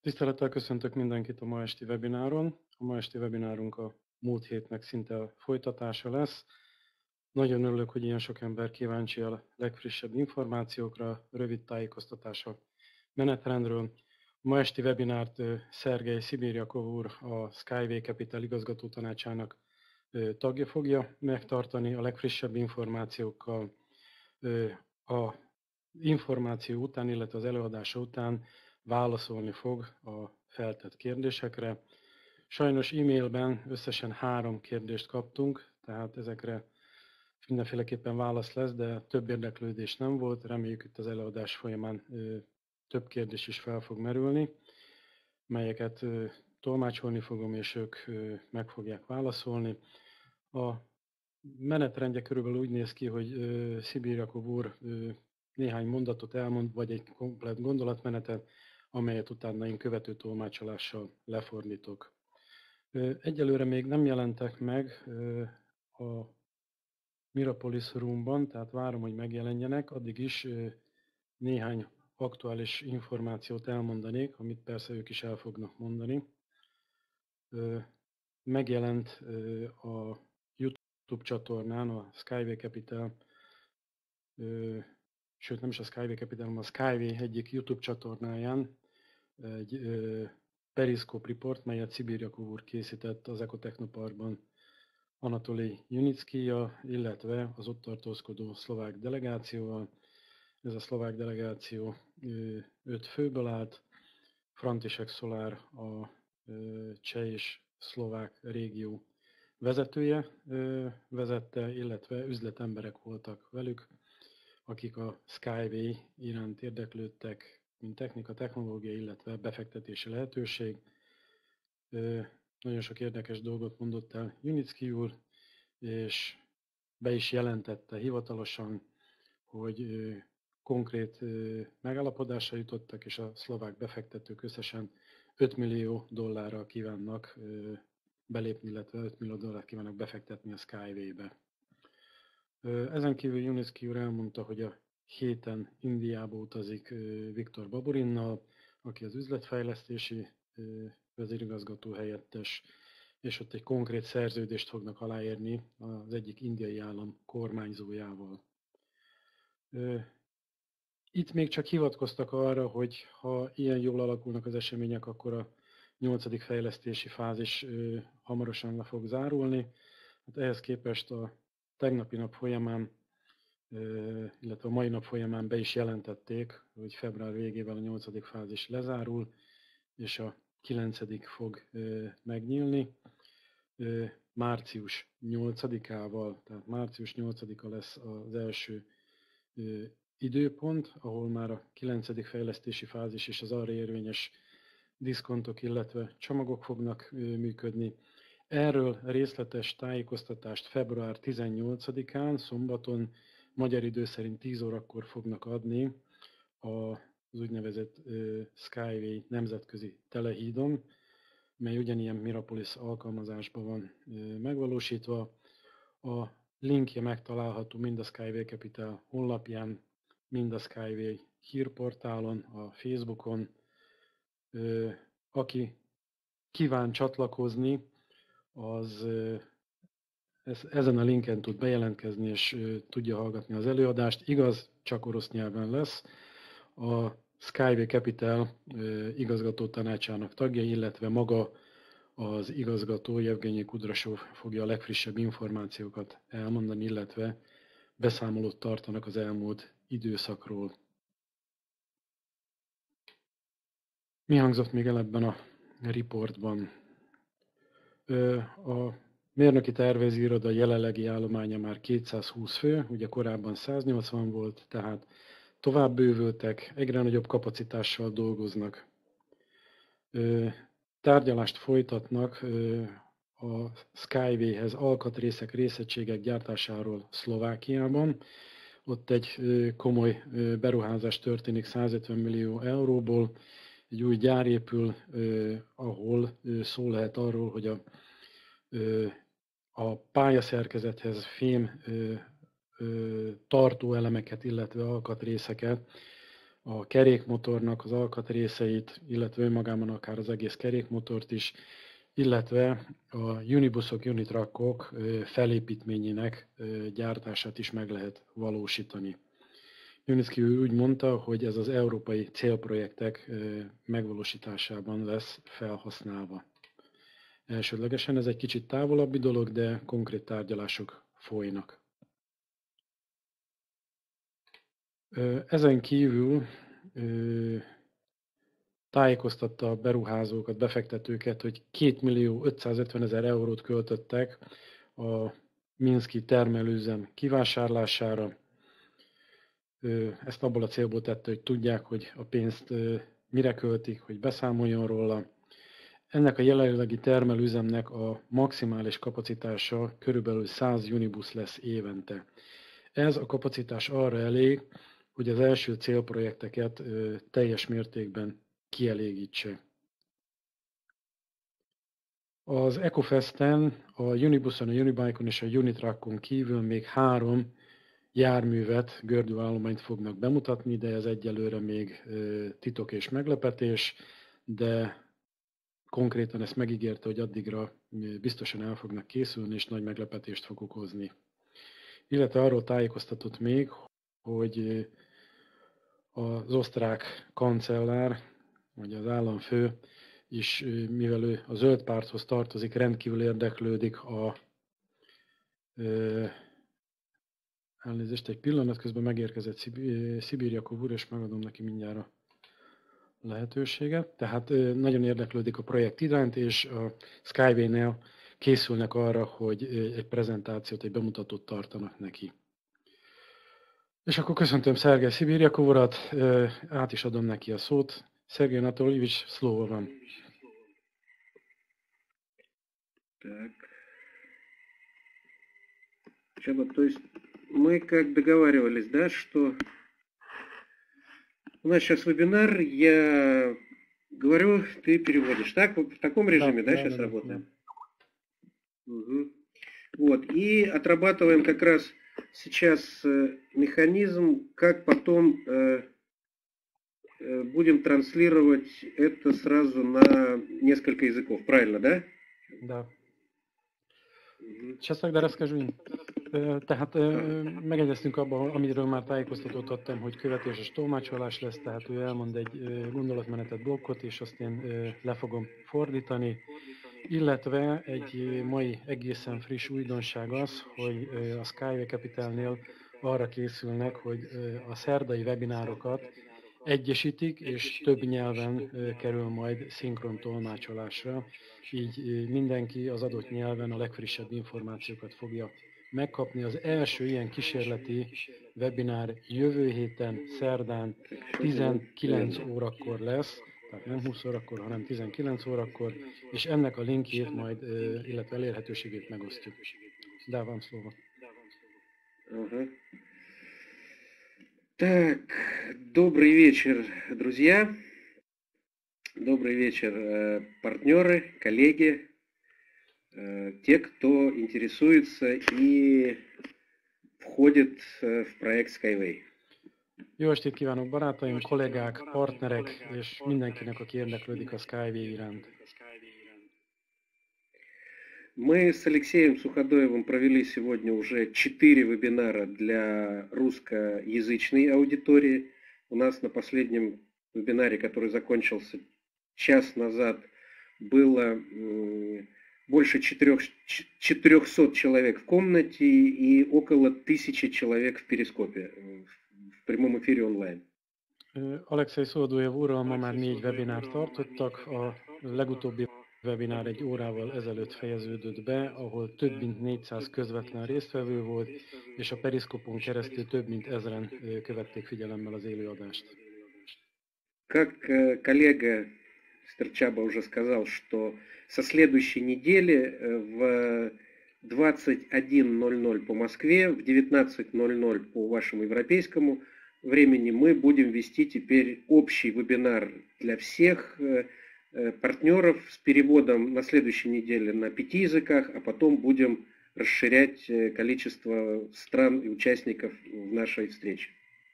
Tisztelettel köszöntök mindenkit a ma esti webináron. A ma esti webinárunk a múlt hétnek szinte a folytatása lesz. Nagyon örülök, hogy ilyen sok ember kíváncsi a legfrissebb információkra, rövid tájékoztatás a menetrendről. A ma esti webinárt Szergej Szibirjakov úr, a Skyway Capital igazgató tanácsának tagja fogja megtartani a legfrissebb információkkal. A információ után, illetve az előadása után válaszolni fog a feltett kérdésekre. Sajnos e-mailben összesen 3 kérdést kaptunk, tehát ezekre mindenféleképpen válasz lesz, de több érdeklődés nem volt. Reméljük itt az előadás folyamán több kérdés is fel fog merülni, melyeket tolmácsolni fogom, és ők meg fogják válaszolni. A menetrendje körülbelül úgy néz ki, hogy Szibirjakov úr néhány mondatot elmond, vagy egy komplett gondolatmenetet, amelyet utána én követő tolmácsolással lefordítok. Egyelőre még nem jelentek meg a Mirapolis Roomban, tehát várom, hogy megjelenjenek, addig is néhány aktuális információt elmondanék, amit persze ők is el fognak mondani. Megjelent a YouTube csatornán, a Skyway Capital, sőt nem is a Skyway Capital, hanem a Skyway egyik YouTube csatornáján egy Periscope report, melyet Szibirjakov úr készített az Ekotechnoparkban Anatoli Junickyjal, illetve az ott tartózkodó szlovák delegációval. Ez a szlovák delegáció 5 főből állt. František Szolár a cseh és szlovák régió vezetője vezette, illetve üzletemberek voltak velük, akik a Skyway iránt érdeklődtek, mint technika, technológia, illetve befektetési lehetőség. Nagyon sok érdekes dolgot mondott el Junicki úr, és be is jelentette hivatalosan, hogy konkrét megállapodásra jutottak, és a szlovák befektetők összesen $5 millió kívánnak belépni, illetve $5 millió kívánnak befektetni a Skyway-be. Ezen kívül Junicki úr elmondta, hogy a héten Indiába utazik Viktor Baburinnal, aki az üzletfejlesztési vezérigazgató helyettes, és ott egy konkrét szerződést fognak aláírni az egyik indiai állam kormányzójával. Itt még csak hivatkoztak arra, hogy ha ilyen jól alakulnak az események, akkor a 8. fejlesztési fázis hamarosan le fog zárulni. Hát ehhez képest a tegnapi nap folyamán, illetve a mai nap folyamán be is jelentették, hogy február végével a 8. fázis lezárul, és a 9. fog megnyílni. Március 8-ával, tehát március 8-a lesz az első időpont, ahol már a 9. fejlesztési fázis és az arra érvényes diszkontok, illetve csomagok fognak működni. Erről részletes tájékoztatást február 18-án, szombaton, magyar idő szerint 10 órakor fognak adni az úgynevezett Skyway nemzetközi telehídon, mely ugyanilyen Mirapolis alkalmazásban van megvalósítva. A linkje megtalálható mind a Skyway Capital honlapján, mind a Skyway hírportálon, a Facebookon. Aki kíván csatlakozni, az ezen a linken tud bejelentkezni, és tudja hallgatni az előadást. Igaz, csak orosz nyelven lesz. A Skyway Capital igazgató tanácsának tagja, illetve maga az igazgató, Jevgenyi Kudrasov fogja a legfrissebb információkat elmondani, illetve beszámolót tartanak az elmúlt időszakról. Mi hangzott még el ebben a riportban? A mérnöki tervező iroda jelenlegi állománya már 220 fő, ugye korábban 180 volt, tehát tovább bővültek, egyre nagyobb kapacitással dolgoznak. Tárgyalást folytatnak a Skyway-hez alkatrészek, részegységek gyártásáról Szlovákiában. Ott egy komoly beruházás történik 150 millió euróból. Egy új gyár épül, ahol szó lehet arról, hogy a pályaszerkezethez fém tartóelemeket, illetve alkatrészeket a kerékmotornak az alkatrészeit, illetve önmagában akár az egész kerékmotort is, illetve a unibuszok, unitrackok felépítményének gyártását is meg lehet valósítani. Junicki úr úgy mondta, hogy ez az európai célprojektek megvalósításában lesz felhasználva. Elsődlegesen ez egy kicsit távolabbi dolog, de konkrét tárgyalások folynak. Ezen kívül tájékoztatta a beruházókat, befektetőket, hogy 2.550.000 eurót költöttek a minszki termelőüzem kivásárlására. Ezt abból a célból tette, hogy tudják, hogy a pénzt mire költik, hogy beszámoljon róla. Ennek a jelenlegi termelőüzemnek a maximális kapacitása körülbelül 100 unibusz lesz évente. Ez a kapacitás arra elég, hogy az első célprojekteket teljes mértékben kielégítse. Az Ecofesten, a Unibuson, a Unibike-on és a Unitrackon kívül még 3 járművet, gördülőállományt fognak bemutatni, de ez egyelőre még titok és meglepetés, de konkrétan ezt megígérte, hogy addigra biztosan el fognak készülni, és nagy meglepetést fog okozni. Illetve arról tájékoztatott még, hogy az osztrák kancellár, vagy az államfő is, mivel ő a zöld párthoz tartozik, rendkívül érdeklődik elnézést, egy pillanat, közben megérkezett Szibírjakov úr, és megadom neki mindjárt a lehetőséget. Tehát nagyon érdeklődik a projekt iránt, és a Skyway-nél készülnek arra, hogy egy prezentációt, egy bemutatót tartanak neki. És akkor köszöntöm Szergej Szibírjakov urat, át is adom neki a szót. Szergej Anatolievics, слово вам. Так. Чаба, то есть мы как договаривались, да, что у нас сейчас вебинар, я говорю, ты переводишь. Так, в таком режиме, да, сейчас работаем? Да. Угу. Вот, и отрабатываем как раз сейчас механизм, как потом будем транслировать это сразу на несколько языков, правильно, да? Да. Сейчас тогда расскажу им. Tehát megegyeztünk abban, amiről már tájékoztatót adtam, hogy követéses tolmácsolás lesz, tehát ő elmond egy gondolatmenetet, blokkot, és azt én le fogom fordítani. Illetve egy mai egészen friss újdonság az, hogy a Skyway Capitalnél arra készülnek, hogy a szerdai webinárokat egyesítik, és több nyelven kerül majd szinkron tolmácsolásra. Így mindenki az adott nyelven a legfrissebb információkat fogja megkapni. Az első ilyen kísérleti webinár jövő héten, szerdán 19 órakor lesz, tehát nem 20 órakor, hanem 19 órakor, és ennek a linkjét majd, illetve elérhetőségét megosztjuk. Dávám слово. Так, добрый вечер, друзья. Добрый вечер, партнеры, коллеги, те, кто интересуется и входит в проект Skyway. Jó estét kívánok, barátaim, kollégák, partnerek, és mindenkinek, aki érdeklődik a Skyway iránt. Мы с Алексеем Суходоевым провели сегодня уже 4 вебинара для русскоязычной аудитории. У нас на последнем вебинаре, который закончился час назад, было больше 400 человек в комнате и около 1000 человек в перископе, в прямом эфире онлайн. Alexei Szoldojev úrral ma már 4 webinárt tartottak. A legutóbbi webinár egy órával ezelőtt fejeződött be, ahol több mint 400 közvetlen résztvevő volt, és a periszkopon keresztül több mint 1000-en követték figyelemmel az élőadást. Как коллега Стерчаба уже сказал, что со следующей недели в 21:00 по Москве, в 19:00 по вашему европейскому времени мы будем вести теперь общий вебинар для всех партнеров с переводом на следующей неделе на 5 языках, а потом будем расширять количество стран и участников в нашей встрече.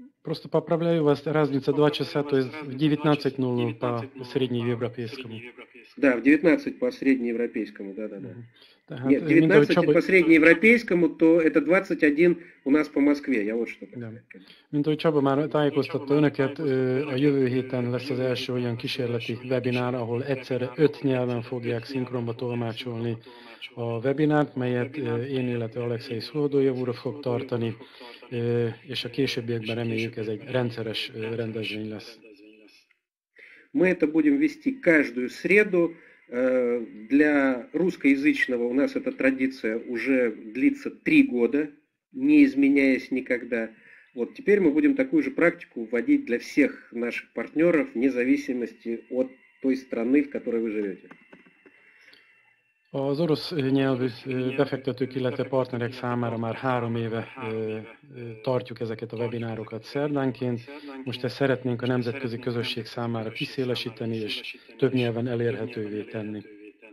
Просто поправляю вас, разница 2 часа, то есть в 19:00 по среднеевропейскому. Да, в 19 по среднеевропейскому, да-да-да. Нет, Mint ahogy 19 по srednyeevropейскому, то это 21 у нас по Москве, я вот что Ja. сказать. Mint ahogy Csaba már tájékoztatta önöket, a jövő héten lesz az első olyan kísérleti webinár, ahol egyszerre 5 nyelven fogják szinkronba tolmácsolni a webinárt, melyet én, illetve Alexei Szolódoljev úr fog tartani, és a későbbiekben reméljük ez egy rendszeres rendezvény lesz. Мы это будем вести каждую среду. Для русскоязычного у нас эта традиция уже длится 3 года, не изменяясь никогда. Вот теперь мы будем такую же практику вводить для всех наших партнеров, вне зависимости от той страны, в которой вы живете. Az orosz nyelvű befektetők, illetve partnerek számára már 3 éve tartjuk ezeket a webinárokat szerdánként. Most ezt szeretnénk a nemzetközi közösség számára kiszélesíteni és több nyelven elérhetővé tenni.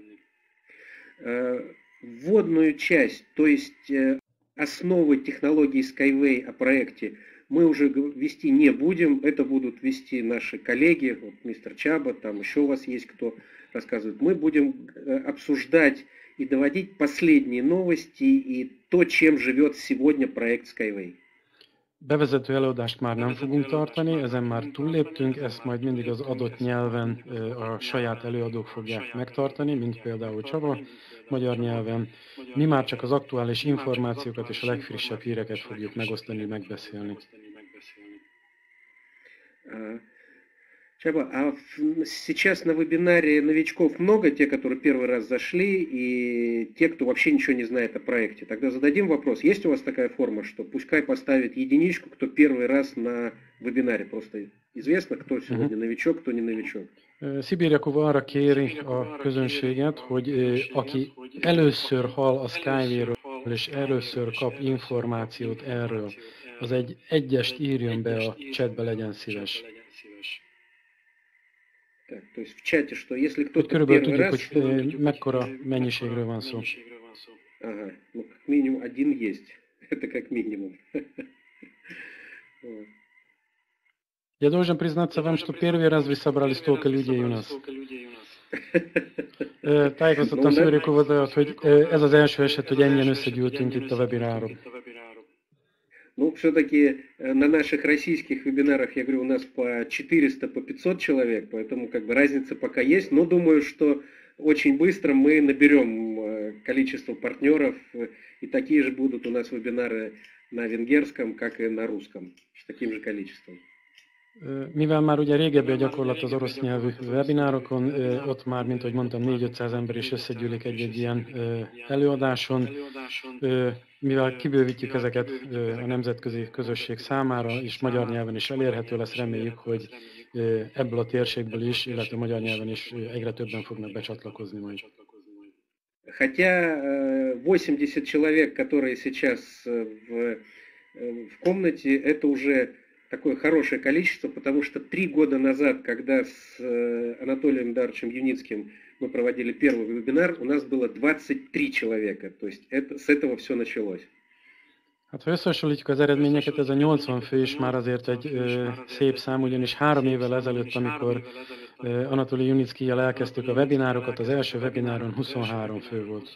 Вводную часть, то есть основы технологии Skyway о проекте, мы уже вести не будем. Это будут вести наши коллеги, вот мистер Чаба, там еще у вас есть кто рассказывает. Мы будем обсуждать и доводить последние новости и то, чем живет сегодня проект Skyway. Bevezető előadást már nem fogunk tartani, ezen már túlléptünk, ezt majd mindig az adott nyelven a saját előadók fogják megtartani, mint például Csaba, magyar nyelven. Mi már csak az aktuális információkat és a legfrissebb híreket fogjuk megosztani, megbeszélni. Чаба, а сейчас на вебинаре новичков много, те, которые первый раз зашли, и те, кто вообще ничего не знает о проекте. Тогда зададим вопрос. Есть у вас такая форма, что пускай поставит единичку, кто первый раз на вебинаре? Просто известно, кто сегодня новичок, кто не новичок. Szibériakov arra kéri a közönséget, hogy aki először hall a Skyway-ről, és először kap információt erről, az egy egyest írjon be a chatbe, legyen szíves. Так, то есть в чате, что если кто-то Körülbelül первый tudjuk, раз... hogy mekkora mennyiségről van szó. Ага, ну как минимум один есть. Это как минимум. Я должен признаться вам, что первый раз вы собрали столько людей у нас. Tájékoztattam Szőrikovodat, hogy ez az első eset, hogy ennyien összegyűltünk itt a webináron. Ну, все-таки на наших российских вебинарах, я говорю, у нас по 400, по 500 человек, поэтому как бы разница пока есть, но думаю, что очень быстро мы наберем количество партнеров, и такие же будут у нас вебинары на венгерском, как и на rусском, с таким же количеством. Mivel már ugye régebbi a gyakorlat az orosz nyelvű webinárokon, ott már, mint ahogy mondtam, 400-500 ember is összegyűlik egy ilyen előadáson. Mivel kibővítjük ezeket a nemzetközi közösség számára, és magyar nyelven is elérhető lesz, reméljük, hogy ebből a térségből is, illetve magyar nyelven is egyre többen fognak becsatlakozni majd. Хотя 80 человек, которые сейчас в комнате, это уже такое хорошее количество, потому что 3 года назад, когда с Анатолием Даровичем Юницким мы проводили первый вебинар, у нас было 23 человека, то есть с этого все началось. Hát, ha összehasonlítjuk az eredményeket, ez a 80 fő is már azért egy szép szám, ugyanis 3 évvel ezelőtt, amikor Anatoli Junickivel elkezdtük a webinárokat, az első webináron 23 fő volt.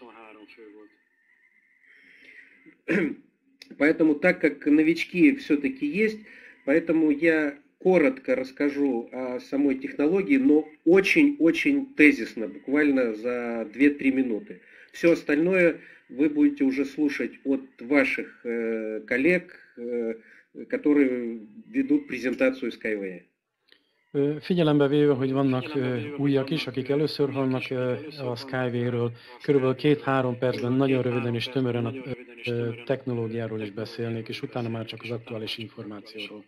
Поэтому, так как новички все-таки есть, поэтому я коротко расскажу о самой технологии, но очень-очень тезисно, буквально за 2-3 минуты. Все остальное вы будете уже слушать от ваших коллег, которые ведут презентацию Skyway. Figyelembe véve, hogy vannak újak is, akik először hallnak a Skyway-ről, körülbelül 2-3 percben nagyon röviden és tömören a technológiáról is beszélnék, és utána már csak az aktuális információról.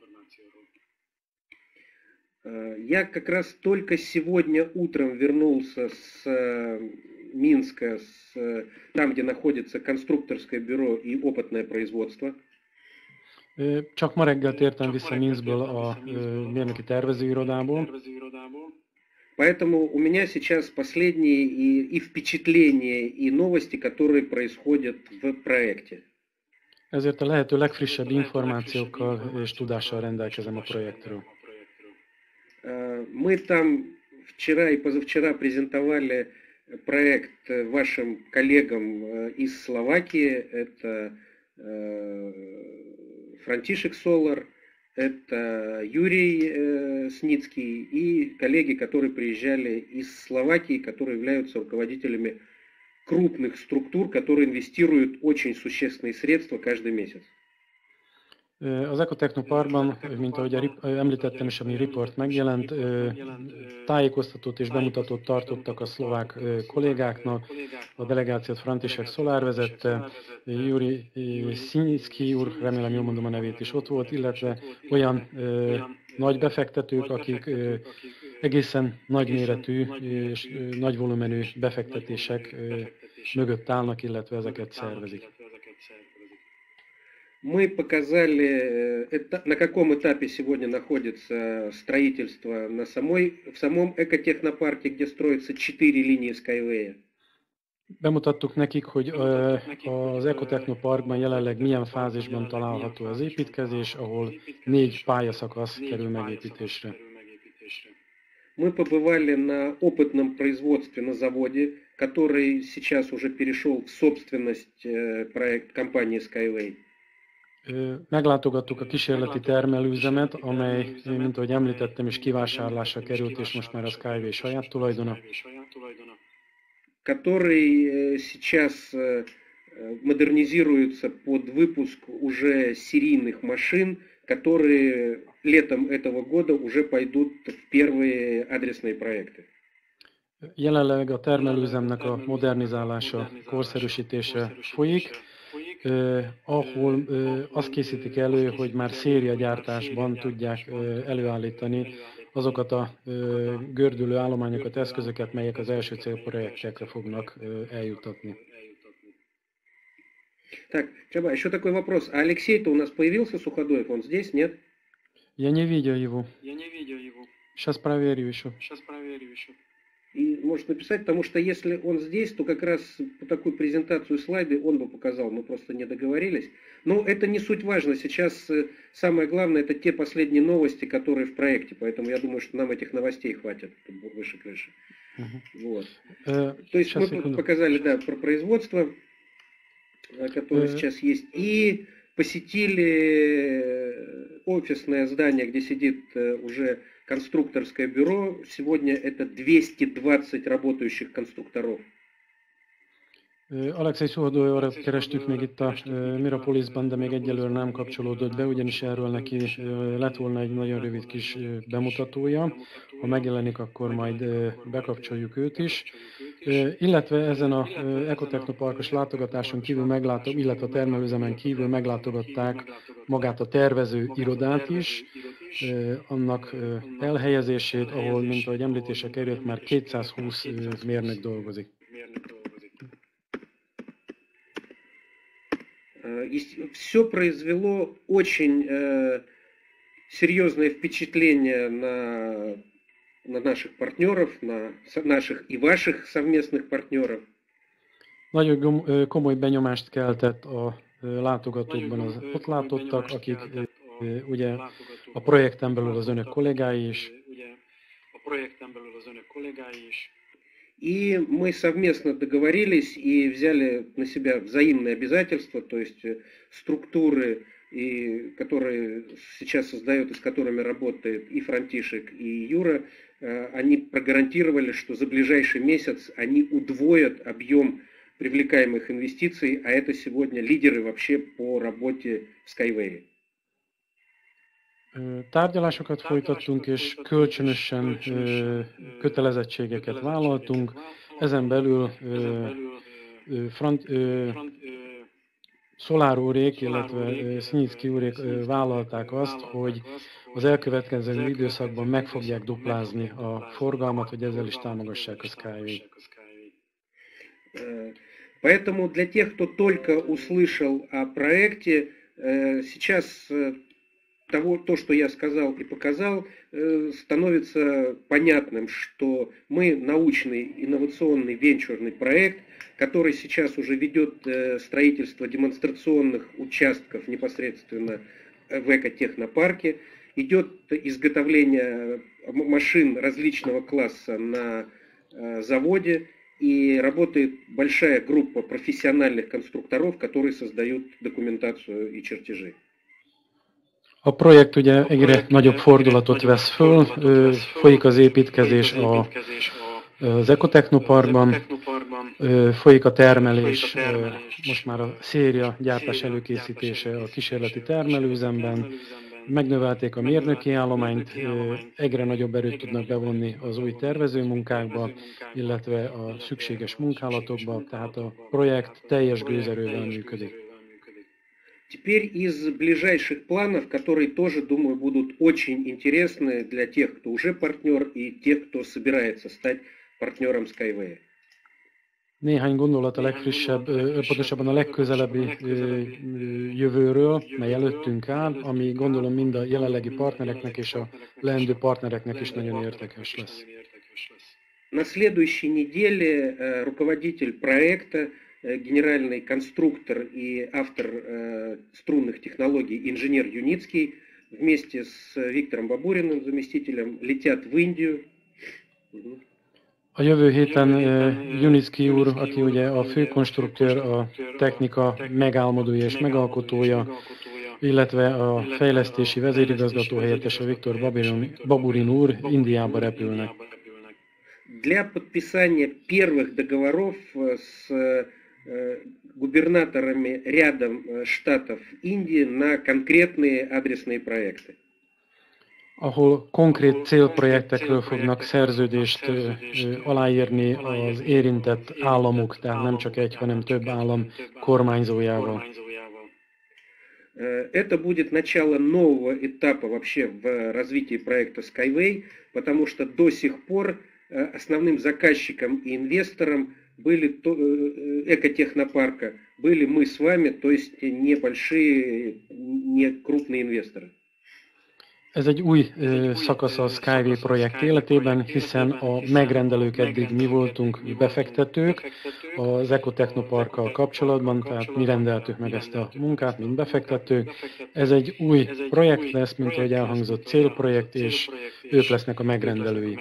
Я как раз только сегодня утром вернулся с Минска, там, где находится конструкторское бюро и опытное производство. Csak ma reggel tértem vissza Minskből a mérnöki tervezőirodából. Поэтому у меня сейчас последние и впечатления, и новости, которые происходят в проекте. Ezért a lehető legfrissebb információkkal és tudással rendelkezem a projektről. Мы там вчера и позавчера презентовали проект вашим коллегам из Словакии. Это Франтишек Солар, это Юрий Сницкий и коллеги, которые приезжали из Словакии, которые являются руководителями крупных структур, которые инвестируют очень существенные средства каждый месяц. Az Ecotechnoparkban, mint ahogy említettem is, ami riport megjelent, tájékoztatót és bemutatót tartottak a szlovák kollégáknak. A delegációt František Solár vezette, Juri Szinicki úr, remélem jól mondom a nevét is ott volt, illetve olyan nagy befektetők, akik egészen nagyméretű és nagy volumenű befektetések mögött állnak, illetve ezeket szervezik. Мы показали, на каком этапе сегодня находится строительство в самом экотехнопарке, где строятся 4 линии Skyway. Bemutattuk nekik, hogy az Ecotechnoparkban jelenleg milyen fázisban található az építkezés, ahol 4 pályaszakasz kerül megépítésre. Мы побывали на опытном производстве на заводе, который сейчас уже перешел в собственность проект компании Skyway. Meglátogattuk a kísérleti termelőüzemet, amely, mint ahogy említettem, is kivásárlásra került, és most már a Skyway saját tulajdona. Который сейчас модернизируется под выпуск уже серийных машин, которые летом этого года уже пойдут в первые адресные проекты. Jelenleg a termelőüzemnek a modernizálása, korszerűsítése folyik, ahol azt készítik elő, hogy már szériagyártásban tudják előállítani azokat a gördülő állományokat, eszközöket, melyek az első célprojektekre fognak eljutatni. Так, Чаба, еще такой вопрос. А Алексей-то у нас появился, Суходоев, он здесь, нет? Я не видел его. Сейчас проверю еще. И может написать, потому что если он здесь, то как раз по такую презентацию слайды он бы показал, мы просто не договорились. Но это не суть важно, сейчас самое главное это те последние новости, которые в проекте, поэтому я думаю, что нам этих новостей хватит выше крыши. Вот. То есть мы показали, да, про производство, которое сейчас есть, и посетили офисное здание, где сидит уже конструкторское бюро. Сегодня это 220 работающих конструкторов. Alexei Suhodoljórat kerestük még itt a Mirapolisban, de még egyelőre nem kapcsolódott be, ugyanis erről neki lett volna egy nagyon rövid kis bemutatója. Ha megjelenik, akkor majd bekapcsoljuk őt is. Illetve ezen a Ecotechnoparkos látogatáson kívül illetve a termelőüzemen kívül meglátogatták magát a tervező irodát is, annak elhelyezését, ahol, mint ahogy említése került, már 220 mérnök dolgozik. Все произвело очень серьезное впечатление на наших партнеров, на наших и ваших совместных партнеров. Nagyon komoly benyomást keltett a látogatókban az ott látottak, akik ugye a projekten belül az önök kollégái is. И мы совместно договорились и взяли на себя взаимные обязательства, то есть структуры, которые сейчас создают и с которыми работает и Франтишек, и Юра, они прогарантировали, что за ближайший месяц они удвоят объем привлекаемых инвестиций, а это сегодня лидеры вообще по работе в Skyway. Tárgyalásokat folytattunk, és kölcsönösen kötelezettségeket vállaltunk. Ezen belül Solár úrék, illetve Szinicki úrék vállalták azt, hogy az elkövetkező időszakban meg fogják duplázni a forgalmat, hogy ezzel is támogassák a Skyway. Поэтому для тех, кто только услышал о проекте, сейчас то, что я сказал и показал, становится понятным, что мы научный, инновационный, венчурный проект, который сейчас уже ведет строительство демонстрационных участков непосредственно в экотехнопарке, идет изготовление машин различного класса на заводе, и работает большая группа профессиональных конструкторов, которые создают документацию и чертежи. A projekt ugye egyre nagyobb fordulatot vesz föl, folyik az építkezés az Ekotechnoparkban, folyik a termelés, most már a széria gyártás előkészítése a kísérleti termelőüzemben, megnövelték a mérnöki állományt, egyre nagyobb erőt tudnak bevonni az új tervezőmunkákba, illetve a szükséges munkálatokba, tehát a projekt teljes gőzerővel működik. Теперь из ближайших планов, которые тоже, думаю, будут очень интересны для тех, кто уже партнер, и тех, кто собирается стать партнером Skyway. Néhány gondolat a legfrissebb, pontosabban a legközelebbi jövőről, mely előttünk áll, ami gondolom mind a jelenlegi partnereknek és a leendő partnereknek is nagyon érdekes lesz. На следующей неделе руководитель проекта, генеральный конструктор и автор струнных технологий инженер Юницкий вместе с Виктором Бабуриным, заместителем, летят в Индию. A jövő héten Junicki úr, aki ugye a főkonstruktőr, a technika megálmodója és megalkotója, illetve a fejlesztési vezérigazgató helyettese Viktor Baburin úr Indiába repülnek. Для подписания первых договоров с губернаторами рядом штатов Индии на конкретные адресные проекты. Ahol konkrét célprojektekről fognak szerződést aláírni az érintett államok, tehát nem csak egy, hanem több állam kormányzójával. Это будет начало нового этапа вообще в развитии проекта Skyway, потому что до сих пор основным заказчиком и инвестором были экотехнопарка, были мы с вами, то есть небольшие, не крупные инвесторы. Ez egy új szakasz a Skyway projekt életében, hiszen a megrendelők eddig mi voltunk befektetők az Ekotechnoparkkal kapcsolatban, tehát mi rendeltük meg ezt a munkát, mint befektetők. Ez egy új projekt lesz, mint ahogy elhangzott, célprojekt, és ők lesznek a megrendelői.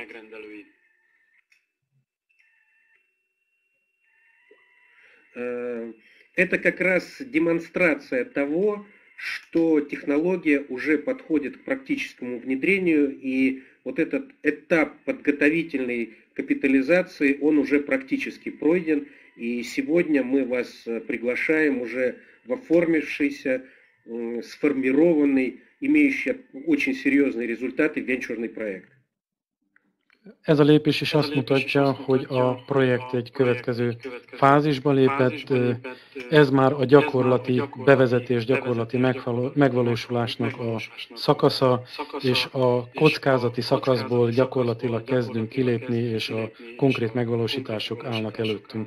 Это как раз демонстрация того, что технология уже подходит к практическому внедрению, и вот этот этап подготовительной капитализации, он уже практически пройден, и сегодня мы вас приглашаем уже в оформившийся, сформированный, имеющий очень серьезные результаты венчурный проект. Ez a lépés is azt mutatja, hogy a projekt egy következő fázisba lépett. Ez már a gyakorlati bevezetés, gyakorlati megvalósulásnak a szakasza, és a kockázati szakaszból gyakorlatilag kezdünk kilépni, és a konkrét megvalósítások állnak előttünk.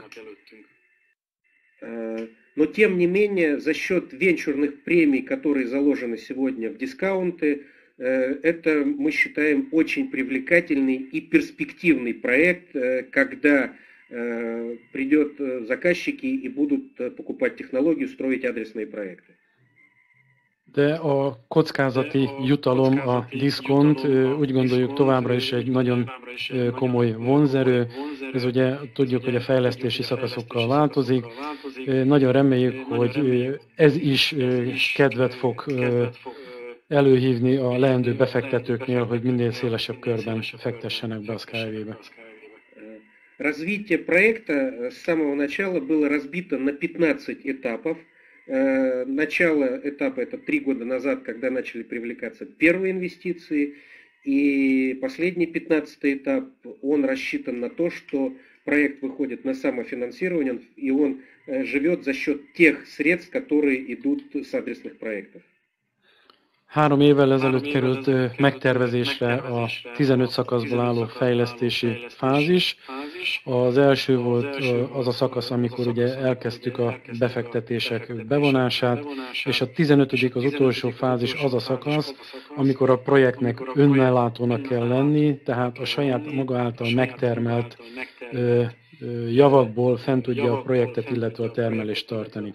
Но тем не менее, за счет венчурных премий, которые заложены сегодня в дискаунты, это, мы считаем, очень привлекательный и перспективный проект, когда придут заказчики и будут покупать технологию, строить адресные проекты. De a kockázati jutalom, a diszkont úgy gondoljuk továbbra is egy nagyon komoly vonzerő. Ez ugye tudjuk, hogy a fejlesztési szakaszokkal változik. Nagyon reméljük, hogy ez is kedvet fog előhívni a leendő befektetőknél, hogy minél szélesebb körben fektessenek be a Skyway-be. Развитие проекта с самого начала было разбито на 15 этапов. Начало этапа это 3 года назад, когда начали привлекаться первые инвестиции, и последний 15-й этап, он рассчитан на то, что проект выходит на самофинансирование, и он живет за счет тех средств, которые идут с адресных проектов. 3 évvel ezelőtt került megtervezésre a 15 szakaszból álló fejlesztési fázis. Az első volt az a szakasz, amikor ugye elkezdtük a befektetések bevonását, és a 15. az utolsó fázis az a szakasz, amikor a projektnek önellátónak kell lenni, tehát a saját maga által megtermelt javakból fent tudja a projektet, illetve a termelést tartani.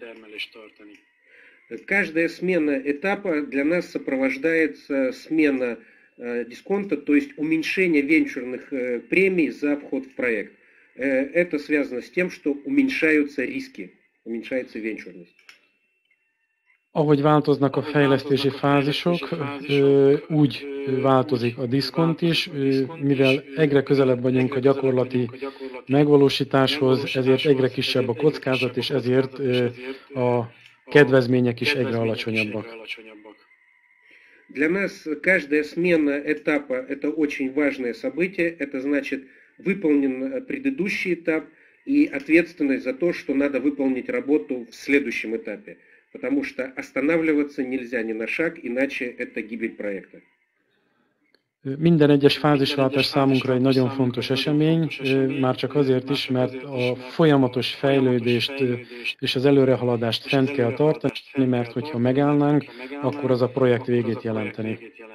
Каждая смена этапа для нас сопровождается смена дисконта, то есть уменьшение венчурных премий за вход в проект. Это связано с тем, что уменьшаются риски, уменьшается венчурность. Ahogy változnak a fejlesztési fázisok, úgy változik a diszkont is, mivel egyre közelebb vagyunk a gyakorlati megvalósításhoz, ezért egyre kisebb a kockázat, és ezért a kedvezmények is egyre alacsonyabbak. Для нас каждая смена этапа – это очень важное событие. Это значит, выполнен предыдущий этап и ответственность за то, что надо выполнить работу в следующем этапе. Потому что останавливаться нельзя ни на шаг, иначе это гибель проекта. Minden egyes fázisváltás számunkra egy nagyon fontos esemény, már csak azért is, mert a folyamatos fejlődést és az előrehaladást fent kell tartani, mert hogyha megállnánk, akkor az a projekt végét jelenteni.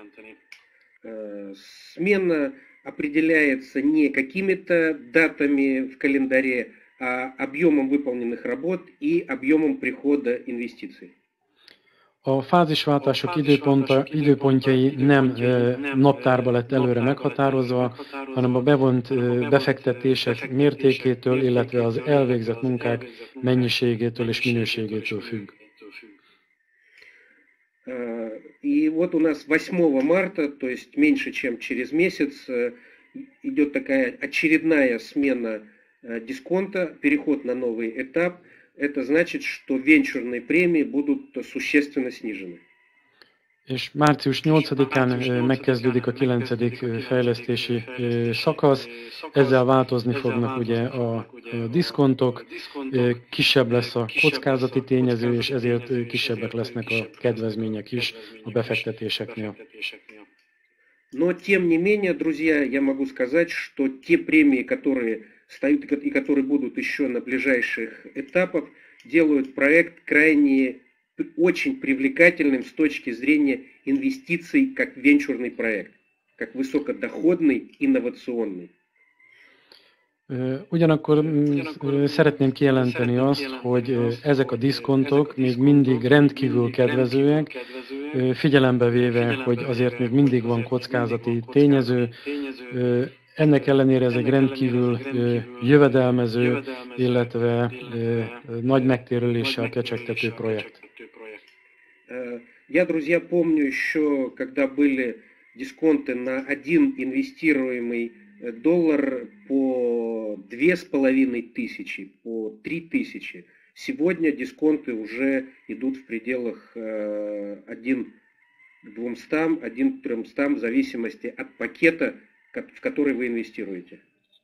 Смена определяется не какими-то датами в календаре, а объемом выполненных работ и объемом прихода инвестиций. A fázisváltások időpontjai nem naptárba lett előre meghatározva, hanem a bevont befektetések mértékétől, illetve az elvégzett munkák mennyiségétől és minőségétől függ. И вот у нас 8 марта, то есть меньше чем через месяц, идет такая очередная смена дисконта, perehod на новый этап. Это значит, что венчурные премии будут sущественно снижены. És március 8-án megkezdődik a 9. fejlesztési szakasz, ezzel változni fognak ugye a diszkontok, kisebb lesz a kockázati tényező, és ezért kisebbek lesznek a kedvezmények is a befektetéseknél. Но тем не менее, друзья, я могу сказать, что те премии, которые стоят и которые будут еще на ближайших этапах, делают проект крайне очень привлекательным с точки зрения инвестиций как венчурный проект, как высокодоходный, инновационный. Ugyanakkor szeretném kijelenteni azt, hogy ezek a diszkontok még mindig rendkívül kedvezőek, figyelembe véve, hogy azért még mindig van kockázati tényező. Ennek ellenére ez egy rendkívül jövedelmező, illetve nagy megtérüléssel kecsegtető projekt. Я, друзья, помню еще, когда были дисконты на один инвестируемый доллар по 2500, по 3000. Сегодня дисконты уже идут в пределах 1 к 200, 1 к 300 в зависимости от пакета, в который вы инвестируете.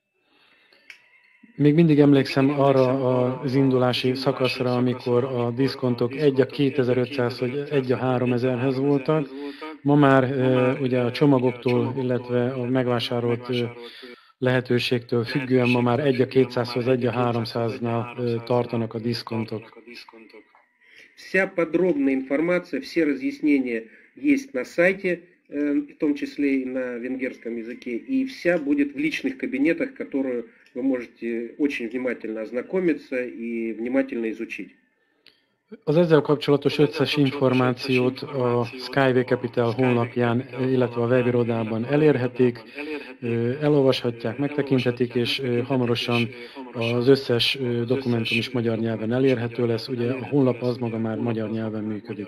Még mindig emlékszem arra az indulási szakaszra, amikor a diszkontok 1 a 2500 vagy 1 a 3000-hez voltak. Ma már ugye a csomagoktól, illetve a megvásárolt lehetőségtől függően ma már 1 a 200-hoz, 1 a 300-nál tartanak a diszkontok. Вся подробная информация, все разъяснения есть на сайте, в том числе и на венгерском языке, и вся будет в личных кабинетах, которую вы можете очень внимательно ознакомиться и внимательно изучить. Az ezzel kapcsolatos összes információt a Skyway Capital honlapján, illetve a webirodában elérhetik, elolvashatják, megtekinthetik, és hamarosan az összes dokumentum is magyar nyelven elérhető lesz. Ugye a honlap az maga már magyar nyelven működik.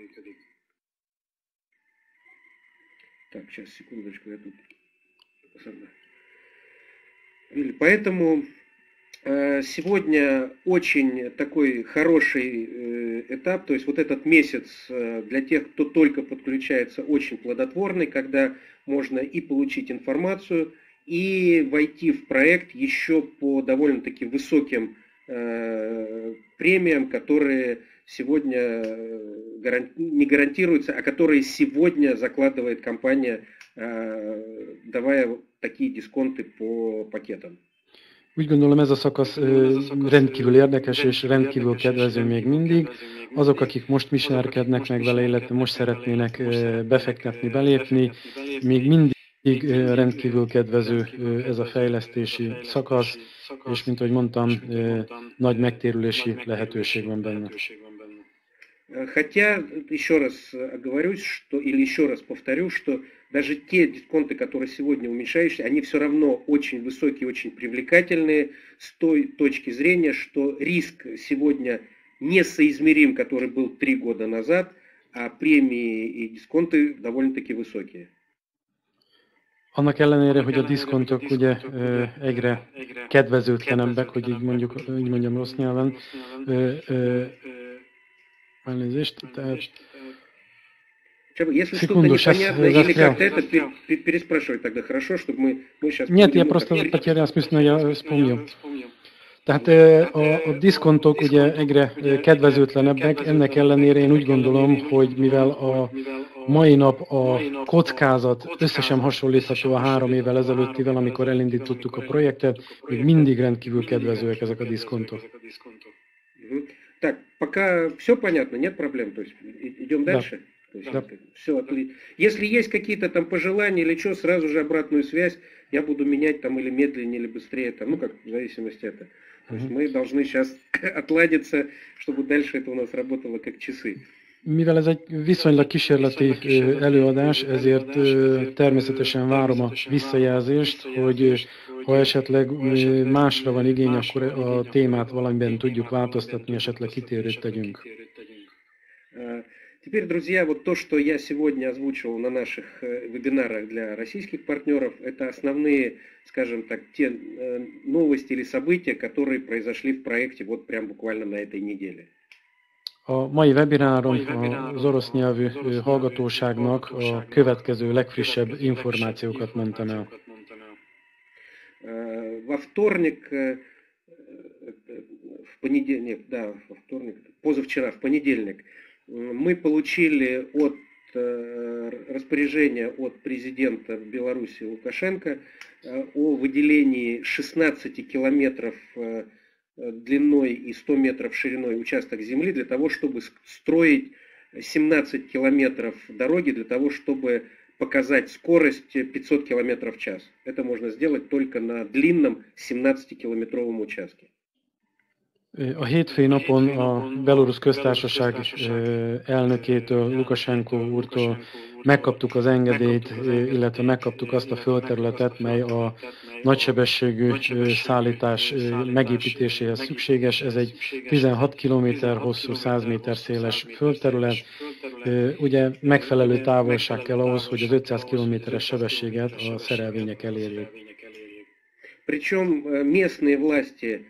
Так, сейчас, секундочку, я тут... Поэтому сегодня очень такой хороший этап, то есть вот этот месяц для тех, кто только подключается, очень плодотворный, когда можно и получить информацию, и войти в проект еще по довольно-таки высоким премиям, которые сегодня не гарантируются, а которые сегодня закладывает компания, давая такие дисконты по пакетам. Úgy gondolom ez a szakasz rendkívül érdekes és rendkívül kedvező még mindig. Azok, akik most ismerkednek meg vele, illetve most szeretnének befektetni, belépni, még mindig rendkívül kedvező ez a fejlesztési szakasz, és mint ahogy mondtam, nagy megtérülési lehetőség van benne. Хотя, еще раз оговорюсь, или еще раз повторю, что даже те дисконты, которые сегодня уменьшающиеся, они все равно очень высокие, очень привлекательные с той точки зрения, что риск сегодня несоизмерим, который был 3 года назад, а премии и дисконты довольно-таки высокие. Annak ellenére, hogy a diszkontok ugye egyre kedvezőtlenebbek, hogy így mondjam rossz nyelven, elnézést, tehát Если что-то непонятно или как-то это, переспрашивай тогда, хорошо, чтобы мы сейчас... Нет, я просто потерял смысл, но я вспомнил. Tehát a diszkontok ugye egyre kedvezőtlenebbek, ennek ellenére én úgy gondolom, hogy mivel a mai nap a kockázat összesen hasonlítható a 3 évvel ezelőttivel, amikor elindítottuk a projektet, még mindig rendkívül kedvezőek ezek a diszkontok. Так, пока все понятно, нет проблем, то есть идем дальше? Да. Все отлично. Если есть какие-то там пожелания или что, сразу же обратную связь, я буду менять там или медленнее, или быстрее, там, ну как, в зависимости от этого. То есть мы должны сейчас отладиться, чтобы дальше это у нас работало как часы. Mivel ez egy viszonylag kísérleti előadás, ezért természetesen várom a visszajelzést, hogy ha esetleg másra van igény, akkor a témát valamiben tudjuk változtatni, esetleg kitérőt tegyünk. Теперь, друзья, вот то, что я сегодня озвучивал на наших вебинарах для российских партнеров, это основные, скажем так, те новости или события, которые произошли в проекте вот прям буквально на этой неделе. A mai webináron az orosz nyelvű hallgatóságnak a következő legfrissebb információkat mentem el. Во вторник, в понедельник, да, во вторник, позавчера, в понедельник, мы получили распоряжение от президента Беларуси Лукашенко о выделении 16 километров длиной и 100 метров шириной участок земли для того, чтобы строить 17 километров дороги, для того, чтобы показать скорость 500 километров в час. Это можно сделать только на длинном 17-километровом участке. A hétfői napon a Belorusz köztársaság elnökétől, Lukasenko úrtól megkaptuk az engedélyt, illetve megkaptuk azt a földterületet, mely a nagysebességű szállítás megépítéséhez szükséges. Ez egy 16 km hosszú, 100 méter széles földterület. Ugye megfelelő távolság kell ahhoz, hogy az 500 km-es sebességet a szerelvények elérjék. Причем местные власти,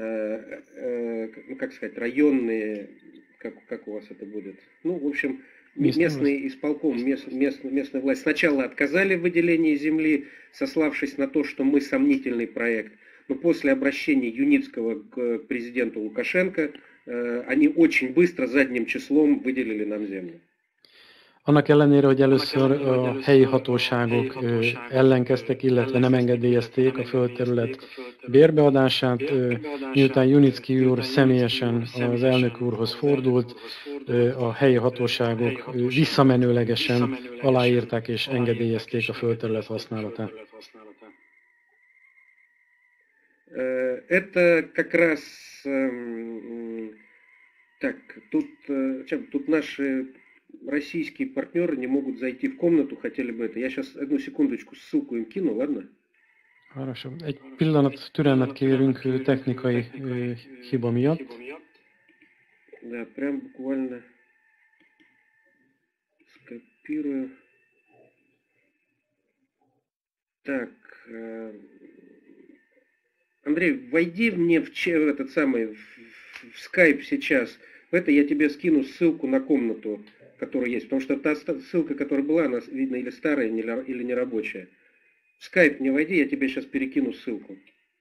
ну как сказать, районные, как у вас это будет? Ну, в общем, местный исполком, местная власть сначала отказали в выделении земли, сославшись на то, что мы сомнительный проект. Но после обращения Юницкого к президенту Лукашенко, они очень bыстро, задним числом выделили нам землю. Annak ellenére, hogy először a helyi hatóságok ellenkeztek, illetve nem engedélyezték a földterület bérbeadását, miután Junicki úr személyesen az elnök úrhoz fordult, a helyi hatóságok visszamenőlegesen aláírták és engedélyezték a földterület használatát. Это как раз так, тут наши российские партнеры не могут зайти в комнату, хотели бы это. Я сейчас одну секундочку ссылку им кину, ладно? Хорошо. Egy pillanat türelmet kérünk technikai hiba miatt. Да, прям буквально скопирую. Так, Андрей, войди мне в этот самый в Skype сейчас. В это я тебе скину ссылку на комнату, которая есть. Потому что та ссылка, которая была, она, видно, или старая, или не рабочая. В Skype не войди, я тебе сейчас перекину ссылку.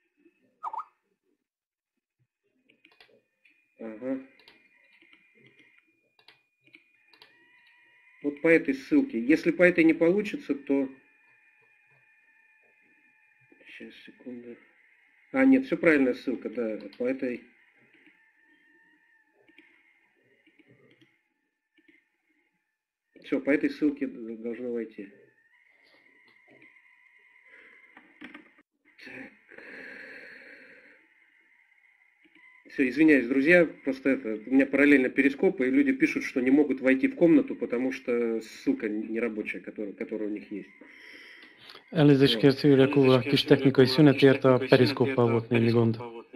Ага. Вот по этой ссылке. Если по этой не получится, то... Сейчас, секунду. Нет, все правильная ссылка, да, по этой... Все, по этой ссылке должно войти. Все, извиняюсь, друзья, просто у меня параллельно перископ, и люди пишут, что не могут войти в комнату, потому что ссылка нерабочая, которая у них есть. Elnézést kérek szívülök úr, a kis technikai szünetért a periszkóppal volt némi gond.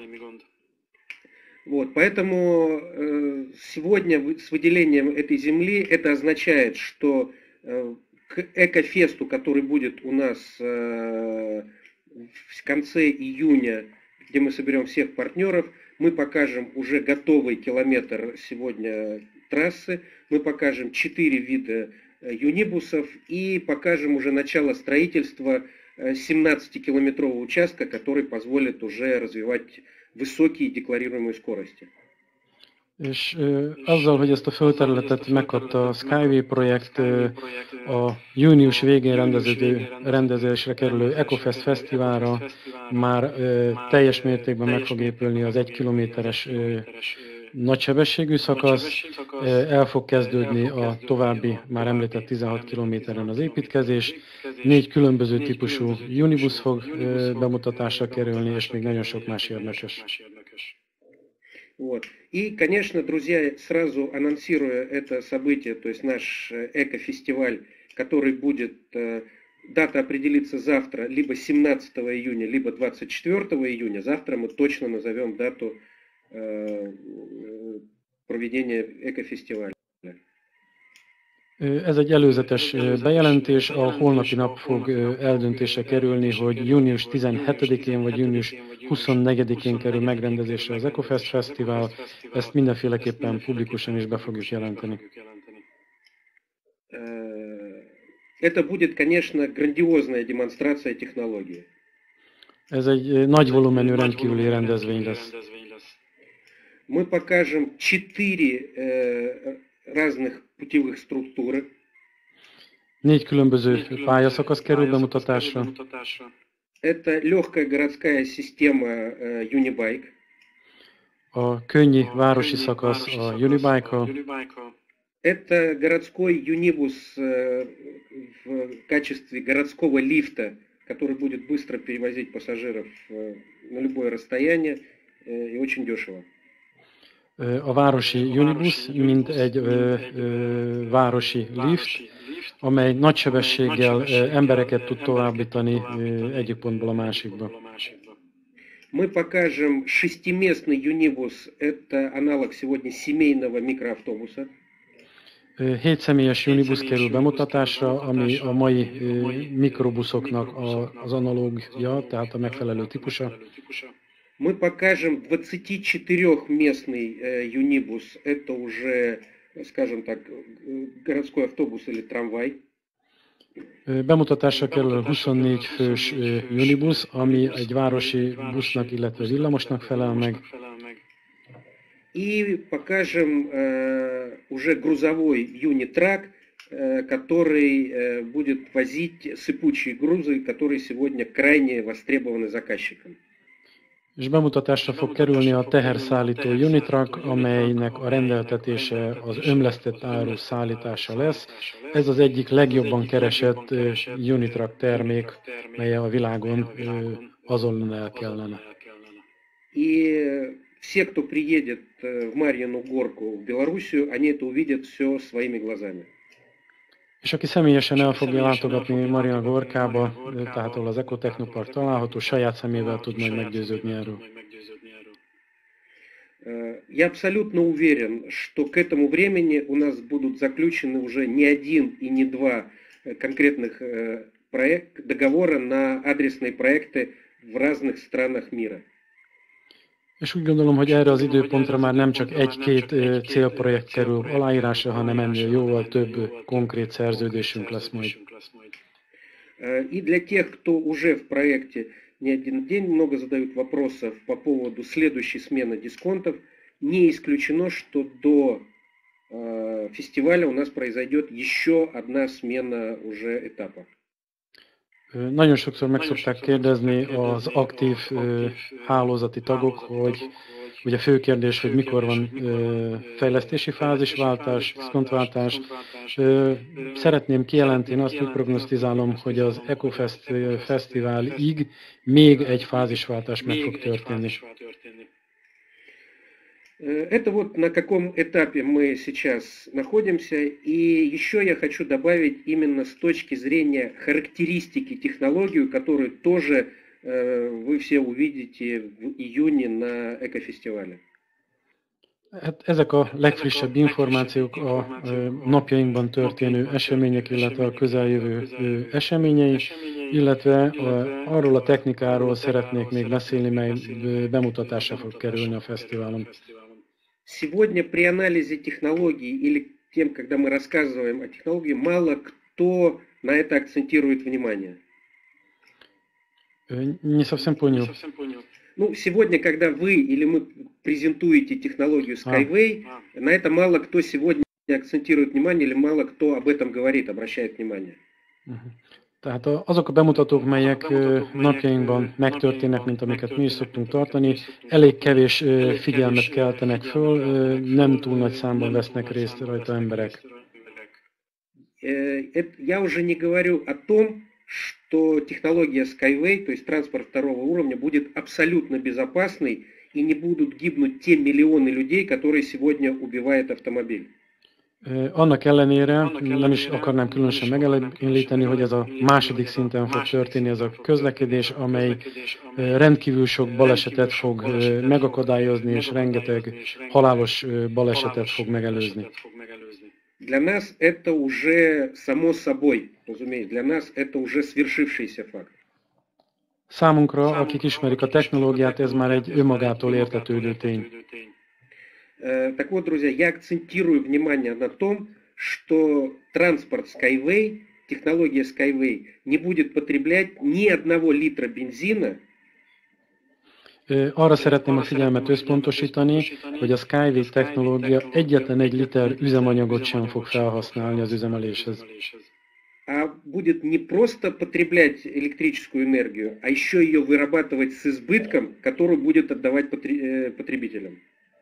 Вот, поэтому сегодня с выделением этой земли это означает, что к Экофесту, который будет у нас в конце июня, где мы соберем всех партнеров, мы покажем уже готовый километр сегодня трассы, мы покажем 4 вида юнибусов и покажем уже начало строительства 17-километрового участка, который позволит уже развивать высокие декларируемые скорости. És azzal, hogy ezt a földterületet megkapta a Skyway projekt, a június végén rendezésre kerülő Ecofest Fesztiválra már teljes mértékben meg fog épülni az 1 kilométeres nagysebességű szakasz, el fog kezdődni a további, már említett 16 kilométeren az építkezés, 4 különböző típusú unibus fog bemutatásra kerülni, és még nagyon sok más érdekes. Вот. И, конечно, друзья, сразу анонсируя это событие, то есть наш эко-фестиваль, который будет, дата определится завтра, либо 17 июня, либо 24 июня, завтра мы точно назовем дату проведения эко-фестиваля. Ez egy előzetes bejelentés, a holnapi nap fog eldöntésre kerülni, hogy június 17-én vagy június 24-én kerül megrendezésre az Ecofest Fesztivál, ezt mindenféleképpen publikusan is be fogjuk jelenteni. Это будет, конечно, грандиозная демонстрация технологии. Ez egy nagy volumenű rendkívüli rendezvény lesz. Мы покажем 4 разных путевых структуры. 4 különböző pályaszakasz kerül bemutatásra. Это легкая городская система Unibike. A könnyű városi szakasz a Unibike-kal. Это городской юнибус в качестве городского лифта, который будет быстро перевозить пассажиров на любое расстояние и очень дешево. A városi unibus, mint egy városi lift, amely nagy sebességgel embereket tud továbbítani egyik pontból a másikba. Мы покажем 6-местный юнибус, это аналог сегодня семейного микроавтобуса. 7 személyes unibus kerül bemutatásra, ami a mai mikrobuszoknak az analógia, tehát a megfelelő típusa. Мы покажем 24-местный юнибус, это уже, скажем так, городской автобус или трамвай. Bemutatásra kerül 24 fős unibus, ami egy városi busznak, illetve villamosnak felel meg. И покажем уже грузовой юнитрак, который будет возить сыпучие грузы, которые сегодня крайне востребованы заказчиком. És bemutatásra fog kerülni a teherszállító Unitruck, amelynek a rendeltetése az ömlesztett áru szállítása lesz. Ez az egyik legjobban keresett Unitruck termék, mely a világon azonnal el kellene. И все, кто приедет в Марьину Горку в Белоруссию, они это увидят все своими глазами. És aki személyesen el fogja látogatni Marina Gorkába, tehát ahol az Ecotechnopark található, saját szemével tud majd meggyőződni erről. Я абсолютно уверен, что к этому времени у нас будут заключены уже не один и не два конкретных договора на адресные проекты в разных странах мира. És úgy gondolom, hogy erre az időpontra már nem csak egy-két célprojekt kerül aláírásra, hanem ennél jóval több konkrét szerződésünk lesz majd. И для тех, кто уже в проекте не один день, много задают вопросов по поводу следующей смены дисконтов. Не исключено, что до фестиваля у нас произойдет еще одна смена уже этапа. Nagyon sokszor meg szokták kérdezni az aktív hálózati tagok, hogy ugye fő kérdés, hogy mikor van fejlesztési fázisváltás, diszkontváltás. Szeretném kijelenteni, azt úgy prognosztizálom, hogy az EcoFest fesztiválig még egy fázisváltás meg fog történni. Это вот на каком этапе мы сейчас находимся. И еще я хочу добавить именно с точки зрения характеристики технологию, которую тоже вы все увидите в июне на экофестивале. Ezek a legfrissebb információk a napjainkban történő események, illetve a közeljövő eseményei, illetve arról a technikáról szeretnék még beszélni, mely bemutatásra fog kerülni a fesztiválon. Сегодня при анализе технологий или тем, когда мы рассказываем о технологии, мало кто на это акцентирует внимание. Не совсем понял. Ну, сегодня, когда вы или мы презентуете технологию Skyway, на это мало кто сегодня акцентирует внимание или мало кто об этом говорит, обращает внимание. Tehát azok a bemutatók, melyek napjainkban megtörténnek, mint amiket mi is szoktunk tartani, elég kevés figyelmet keltenek föl, nem túl nagy számban vesznek részt rajta emberek. Я уже не говорю о том, что технология Skyway, то есть транспорт второго уровня, будет абсолютно безопасной и не будут гибнуть те миллионы людей, которые сегодня убивают автомобиль. Annak ellenére nem is akarnám különösen megemlíteni, hogy ez a második szinten fog történni ez a közlekedés, amely rendkívül sok balesetet fog megakadályozni, és rengeteg halálos balesetet fog megelőzni. Для нас это уже само собой, разумеется, для нас это уже свершившийся факт. Számunkra, akik ismerik a technológiát, ez már egy önmagától értetődő tény. Так вот, друзья, я акцентирую внимание на том, что транспорт Skyway, технология Skyway, не будет потреблять ни одного литра бензина. Arra szeretném a figyelmet összpontosítani, hogy a Skyway technológia egyetlen egy liter üzemanyagot sem fog felhasználni az üzemeléshez. А будет не просто потреблять электрическую энергию, а еще ее vырабатывать с избытком, который будет отдавать потребителям.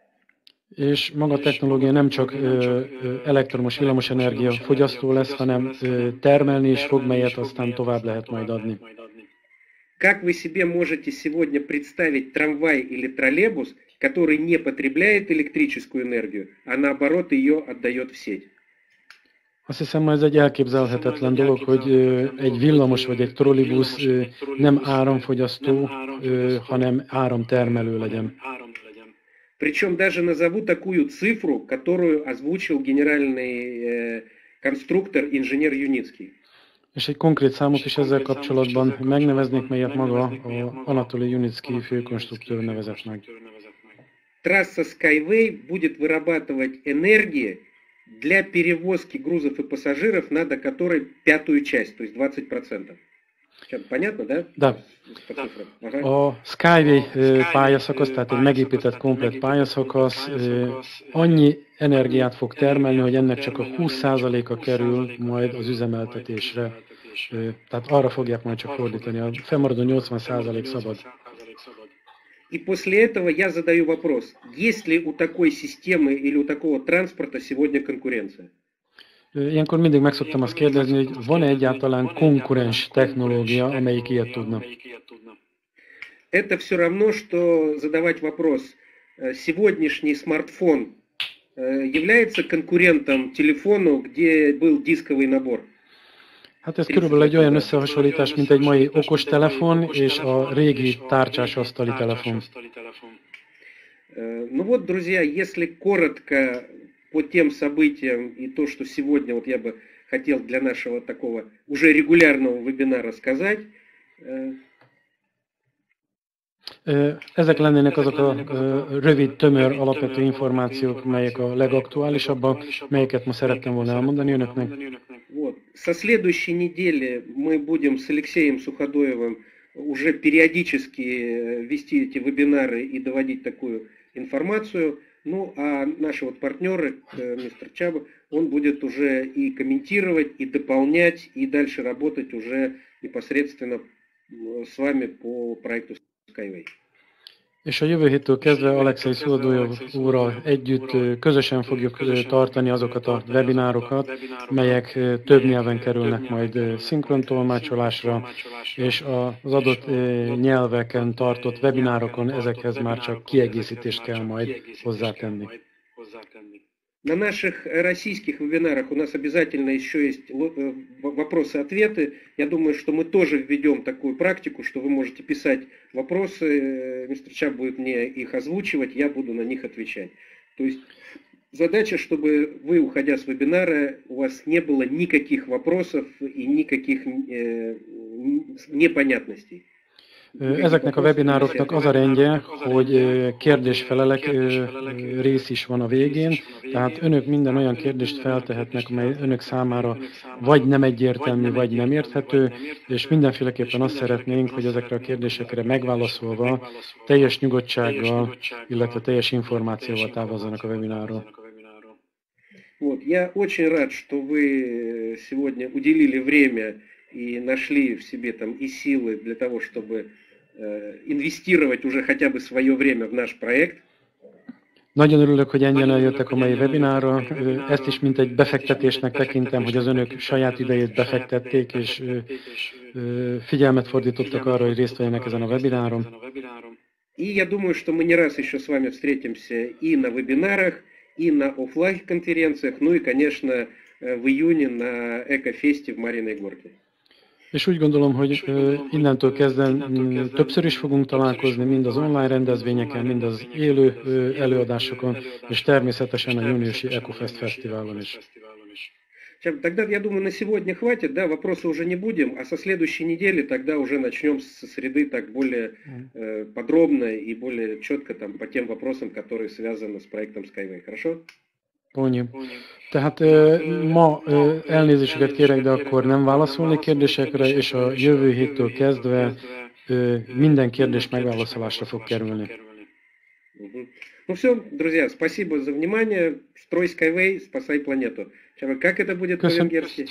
És maga a technológia nem csak elektromos villamosenergia fogyasztó lesz, hanem termelni is fog, melyet aztán tovább lehet majd adni. Как вы себе можете сегодня представить трамвай или троллейбус, который не потребляет электрическую энергию, а наоборот ее отдает в сеть? Azt hiszem, ez egy elképzelhetetlen dolog, hogy egy villamos vagy egy trollibusz nem áramfogyasztó, hanem áramtermelő legyen. Причем даже назову такую цифру, которую озвучил генеральный конструктор, инженер Юницкий. És egy konkrét számot is ezzel kapcsolatban megneveznék, melyet maga a Anatoli Junicki főkonstruktőr nevezett meg. Трасса Skyway будет вырабатывать энергии для перевозки грузов и пассажиров, надо которой пятую часть, то есть 20%. Понятно, да? Да. A Skyway pályaszakasz, tehát egy megépített komplet pályaszakasz annyi energiát fog termelni, hogy ennek csak a 20%-a kerül majd az üzemeltetésre. Tehát arra fogják majd csak fordítani, a fennmaradó 80% szabad. И после этого я задаю вопрос, есть ли у такой системы или у такого транспорта сегодня конкуренция? Ilyenkor mindig meg szoktam azt kérdezni, hogy van-e egyáltalán konkurens technológia, amelyik ilyet tudna. Это все равно, что задавать вопрос, сегодняшний смартфон является конкурентом телефону, где был дисковый набор? Hát ez körülbelül egy olyan összehasonlítás, mint egy mai okostelefon és a régi tárcsás asztali telefon. Ну вот, друзья, если коротко по тем событиям и то, что сегодня вот я бы хотел для нашего такого уже регулярного вебинара сказать. Ezek lennének azok a rövid, tömör, alapvető információk, melyek a legaktuálisabbak, melyeket ma szerettem volna elmondani önöknek. Вот. Со следующей недели мы будем с Алексеем Суходоевым уже периодически вести эти вебинары и доводить такую информацию. Ну, а наши вот партнеры, мистер Чаба, он будет уже и комментировать, и дополнять, и дальше работать уже непосредственно с вами по проекту Skyway. És a jövő héttől kezdve Alexei Szoldojov úrral együtt közösen fogjuk tartani azokat a webinárokat, melyek több nyelven kerülnek majd szinkrontolmácsolásra, és az adott nyelveken tartott webinárokon ezekhez már csak kiegészítést kell majd hozzátenni. На наших российских вебинарах у нас обязательно еще есть вопросы-ответы. Я думаю, что мы тоже введем такую практику, что вы можете писать вопросы, мистер Чаб будет мне их озвучивать, я буду на них отвечать. То есть задача, чтобы вы, уходя с вебинара, у вас не было никаких вопросов и никаких непонятностей. Ezeknek a webinároknak az a rendje, hogy kérdés-felelek rész is van a végén, tehát önök minden olyan kérdést feltehetnek, amely önök számára vagy nem egyértelmű, vagy nem érthető, és mindenféleképpen azt szeretnénk, hogy ezekre a kérdésekre megválaszolva teljes nyugodtsággal, illetve teljes információval távozzanak a webinárról. Вот, я очень рад, что вы сегодня уделили время и нашли в себе там и силы для того, чтобы инвестировать уже хотя бы свое время в наш проект. Nagyon örülök, hogy ennyien eljöttek a mai webinárra. Ezt is mint egy befektetésnek tekintem, hogy az önök saját idejét befektették, és figyelmet fordítottak arra, hogy részt vegyenek ezen a webináron. И я думаю, что мы не раз еще с вами встретимся и на вебинарах, и на офлайн-конференциях, ну и, конечно, в июне на Экофесте в Мариной Горке. És úgy gondolom, hogy innentől kezdve többször is fogunk találkozni, mind az online rendezvényeken, mind az élő előadásokon, és természetesen a júniusi EcoFest fesztiválon is. Тогда, я думаю, на сегодня хватит, да, вопросы уже не будем, а со следующей недели тогда уже начнем со среды так более подробно и более четко там по тем вопросам, которые связаны с проектом Skyway. Хорошо? Ponyi. Tehát ma elnézésüket kérek, de akkor nem válaszolni kérdésekre, és a jövő héttől kezdve minden kérdés megválaszolásra fog kerülni. Ну все, друзья, спасибо за внимание. Строй Skyway, спасай планету. Как это будет по-венгерски?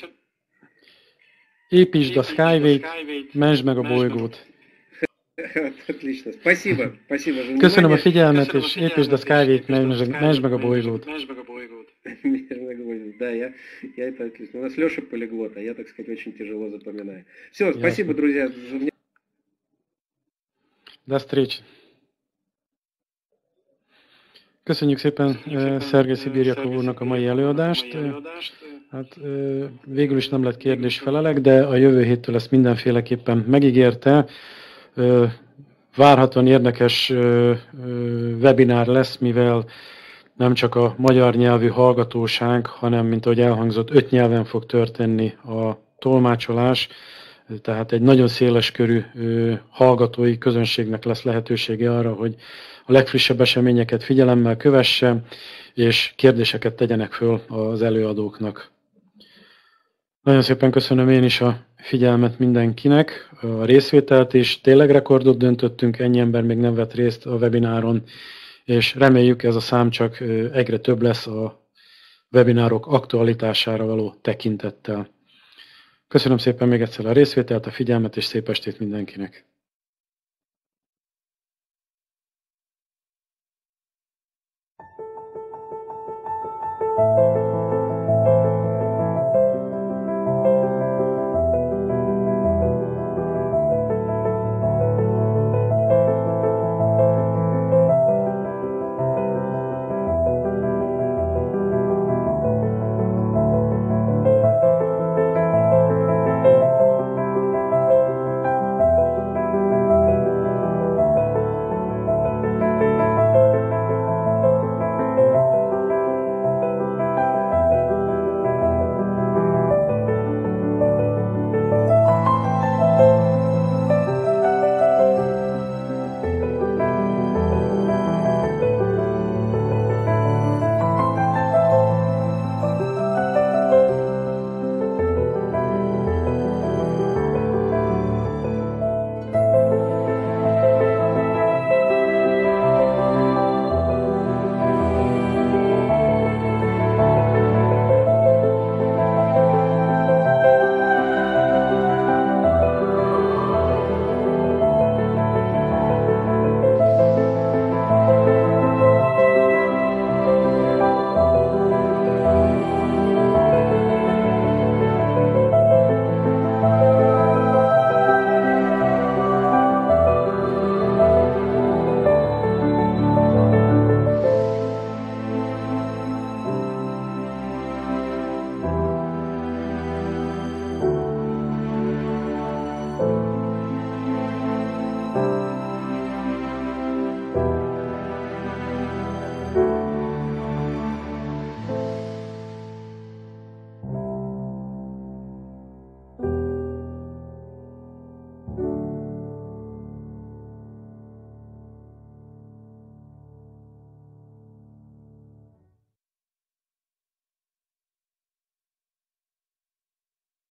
Építsd a Skyway-t, mentsd meg a bolygót. Отлично. Спасибо. Спасибо за внимание. Köszönöm a figyelmet, és építsd a Skyway-t, mentsd meg a bolygót. Да, я это отлично. У нас Леша полиглот, а я, так сказать, очень тяжело запоминаю. Все, спасибо, друзья, за внимание. До встречи. Köszönjük szépen Szergej Szibirjakov úrnak a mai előadást. Hát végül is nem lett kérdés-felelek, de a jövő héttől ezt mindenféleképpen megígérte. Várhatóan érdekes webinár lesz, mivel nem csak a magyar nyelvű hallgatóság, hanem, mint ahogy elhangzott, 5 nyelven fog történni a tolmácsolás, tehát egy nagyon széles körű hallgatói közönségnek lesz lehetősége arra, hogy a legfrissebb eseményeket figyelemmel kövesse, és kérdéseket tegyenek föl az előadóknak. Nagyon szépen köszönöm én is a figyelmet mindenkinek, a részvételt is. Tényleg rekordot döntöttünk, ennyi ember még nem vett részt a webináron, és reméljük ez a szám csak egyre több lesz a webinárok aktualitására való tekintettel. Köszönöm szépen még egyszer a részvételt, a figyelmet, és szép estét mindenkinek!